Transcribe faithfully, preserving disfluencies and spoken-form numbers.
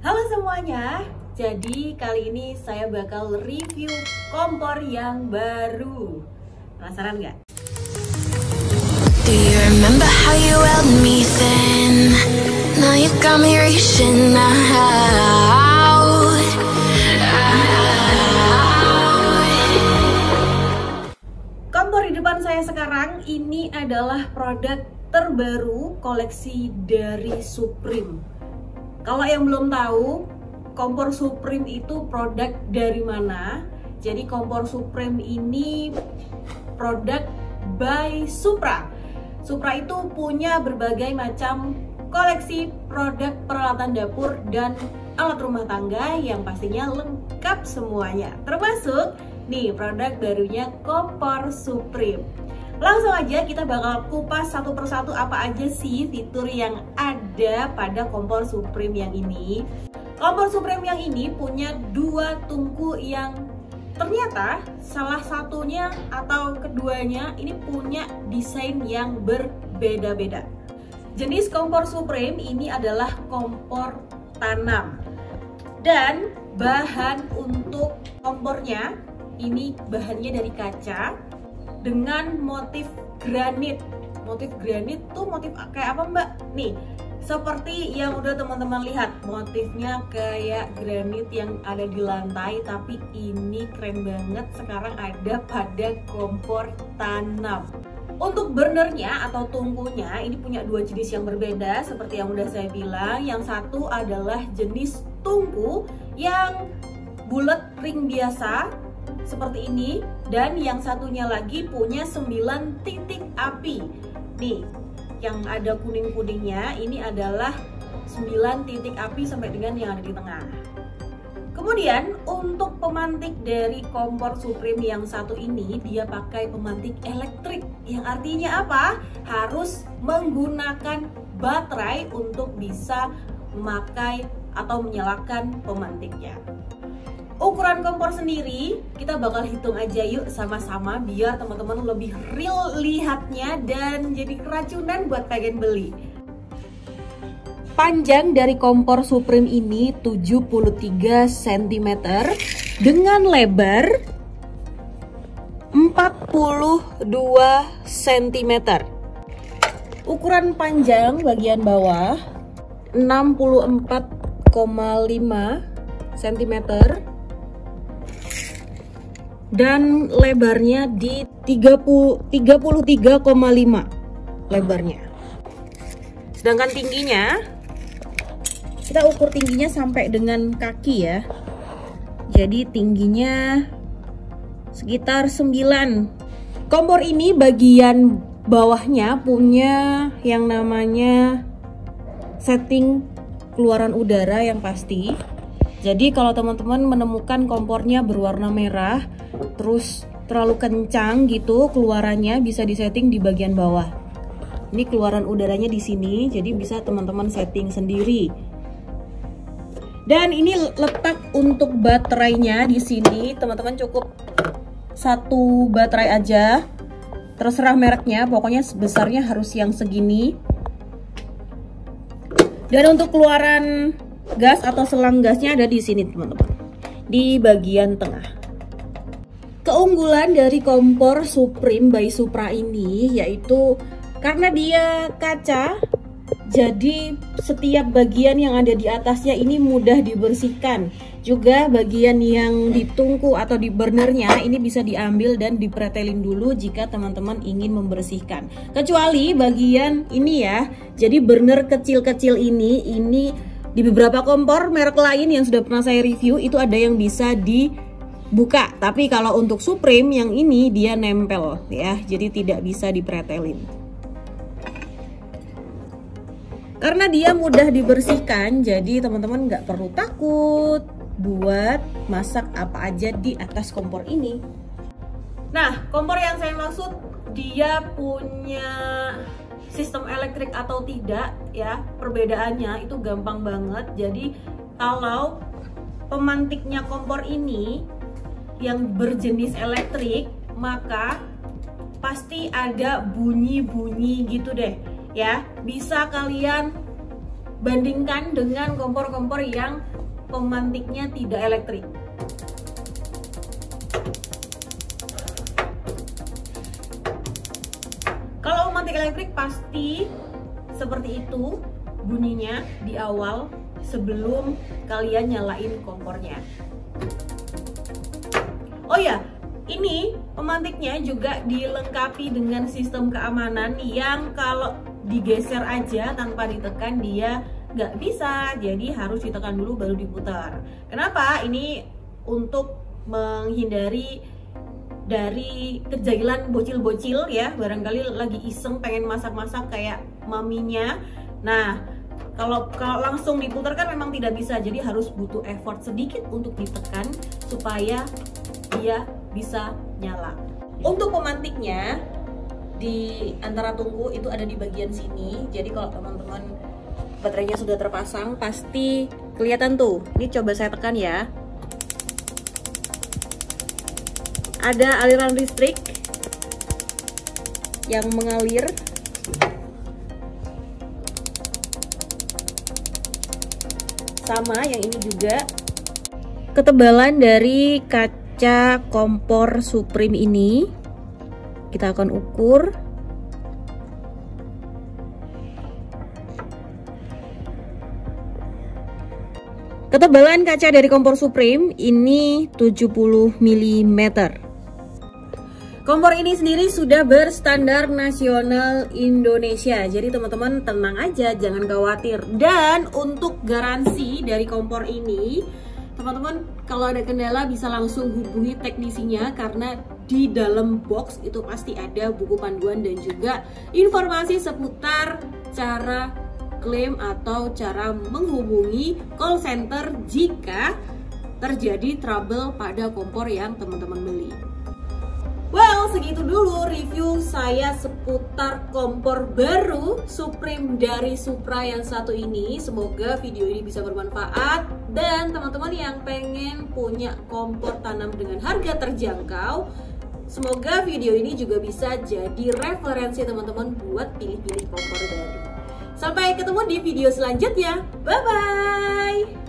Halo semuanya, jadi kali ini saya bakal review kompor yang baru. Penasaran nggak? Do you remember how you held me then? Now you got me reaching out. Kompor di depan saya sekarang ini adalah produk terbaru koleksi dari Supreme. Kalau yang belum tahu, kompor Supreme itu produk dari mana? Jadi kompor Supreme ini produk by Supra. Supra itu punya berbagai macam koleksi produk peralatan dapur dan alat rumah tangga yang pastinya lengkap semuanya. Termasuk nih produk barunya kompor Supreme. Langsung aja kita bakal kupas satu persatu apa aja sih fitur yang ada pada kompor Supreme yang ini. Kompor Supreme yang ini punya dua tungku yang ternyata salah satunya atau keduanya ini punya desain yang berbeda-beda. Jenis kompor Supreme ini adalah kompor tanam. Dan bahan untuk kompornya ini bahannya dari kaca dengan motif granit. Motif granit tuh motif kayak apa mbak? Nih, seperti yang udah teman-teman lihat, motifnya kayak granit yang ada di lantai, tapi ini keren banget sekarang ada pada kompor tanam. Untuk burnernya atau tungkunya ini punya dua jenis yang berbeda seperti yang udah saya bilang. Yang satu adalah jenis tungku yang bulat ring biasa seperti ini, dan yang satunya lagi punya sembilan titik api. Nih, yang ada kuning-kuningnya ini adalah sembilan titik api sampai dengan yang ada di tengah. Kemudian untuk pemantik dari kompor Supreme yang satu ini, dia pakai pemantik elektrik, yang artinya apa? Harus menggunakan baterai untuk bisa memakai atau menyalakan pemantiknya. Ukuran kompor sendiri kita bakal hitung aja yuk sama-sama biar teman-teman lebih real lihatnya dan jadi keracunan buat pengen beli. Panjang dari kompor Supreme ini tujuh puluh tiga sentimeter dengan lebar empat puluh dua sentimeter. Ukuran panjang bagian bawah enam puluh empat koma lima sentimeter. Dan lebarnya di tiga puluh tiga koma lima lebarnya. Sedangkan tingginya kita ukur tingginya sampai dengan kaki ya. Jadi tingginya sekitar sembilan. Kompor ini bagian bawahnya punya yang namanya setting keluaran udara yang pasti. Jadi kalau teman-teman menemukan kompornya berwarna merah terus terlalu kencang gitu keluarannya, bisa disetting di bagian bawah. Ini keluaran udaranya di sini, jadi bisa teman-teman setting sendiri. Dan ini letak untuk baterainya di sini, teman-teman cukup satu baterai aja. Terserah mereknya, pokoknya besarnya harus yang segini. Dan untuk keluaran gas atau selang gasnya ada di sini teman-teman, di bagian tengah. Keunggulan dari kompor Supreme by Supra ini yaitu karena dia kaca, jadi setiap bagian yang ada di atasnya ini mudah dibersihkan. Juga bagian yang di tungku atau di burnernya ini bisa diambil dan dipretelin dulu jika teman-teman ingin membersihkan. Kecuali bagian ini ya, jadi burner kecil-kecil ini, ini di beberapa kompor merek lain yang sudah pernah saya review itu ada yang bisa dibuka, tapi kalau untuk Supreme yang ini dia nempel ya, jadi tidak bisa dipretelin. Karena dia mudah dibersihkan, jadi teman-teman nggak perlu takut buat masak apa aja di atas kompor ini. Nah, kompor yang saya maksud dia punya sistem elektrik atau tidak ya, perbedaannya itu gampang banget. Jadi kalau pemantiknya kompor ini yang berjenis elektrik, maka pasti ada bunyi-bunyi gitu deh ya. Bisa kalian bandingkan dengan kompor-kompor yang pemantiknya tidak elektrik. Kalau pemantik elektrik pasti seperti itu bunyinya di awal sebelum kalian nyalain kompornya. Oh ya, ini pemantiknya juga dilengkapi dengan sistem keamanan yang kalau digeser aja tanpa ditekan dia nggak bisa, jadi harus ditekan dulu baru diputar. Kenapa? Ini untuk menghindari dari kejailan bocil-bocil ya, barangkali lagi iseng pengen masak-masak kayak maminya. Nah, kalau kalau langsung diputar kan memang tidak bisa, jadi harus butuh effort sedikit untuk ditekan supaya dia bisa nyala. Untuk pemantiknya di antara tungku itu ada di bagian sini. Jadi kalau teman-teman baterainya sudah terpasang pasti kelihatan tuh. Ini coba saya tekan ya. Ada aliran listrik yang mengalir. Sama yang ini juga. Ketebalan dari kaca kompor Supreme ini kita akan ukur. Ketebalan kaca dari kompor Supreme ini tujuh puluh milimeter. Kompor ini sendiri sudah berstandar nasional Indonesia. Jadi teman-teman tenang aja, jangan khawatir. Dan untuk garansi dari kompor ini, teman-teman kalau ada kendala bisa langsung hubungi teknisinya, karena di dalam box itu pasti ada buku panduan dan juga informasi seputar cara klaim atau cara menghubungi call center jika terjadi trouble pada kompor yang teman-teman beli. Well, segitu dulu review saya seputar kompor baru Supreme dari Supra yang satu ini. Semoga video ini bisa bermanfaat, dan teman-teman yang pengen punya kompor tanam dengan harga terjangkau, semoga video ini juga bisa jadi referensi teman-teman buat pilih-pilih kompor baru. Sampai ketemu di video selanjutnya. Bye-bye!